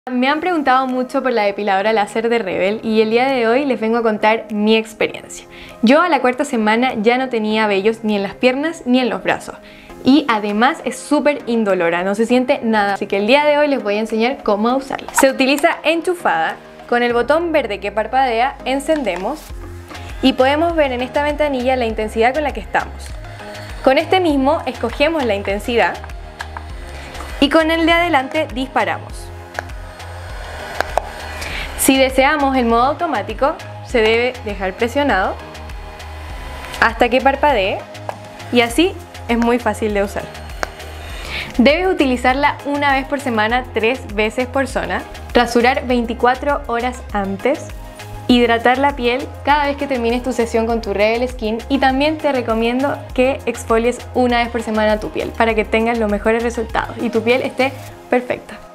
Me han preguntado mucho por la depiladora láser de Rebel y el día de hoy les vengo a contar mi experiencia. Yo a la cuarta semana ya no tenía vellos ni en las piernas ni en los brazos y además es súper indolora, no se siente nada, así que el día de hoy les voy a enseñar cómo usarla. Se utiliza enchufada, con el botón verde que parpadea encendemos y podemos ver en esta ventanilla la intensidad con la que estamos. Con este mismo escogemos la intensidad y con el de adelante disparamos. Si deseamos el modo automático, se debe dejar presionado hasta que parpadee y así es muy fácil de usar. Debes utilizarla una vez por semana, 3 veces por zona, rasurar 24 horas antes, hidratar la piel cada vez que termines tu sesión con tu Rebel Skin y también te recomiendo que exfolies una vez por semana tu piel para que tengas los mejores resultados y tu piel esté perfecta.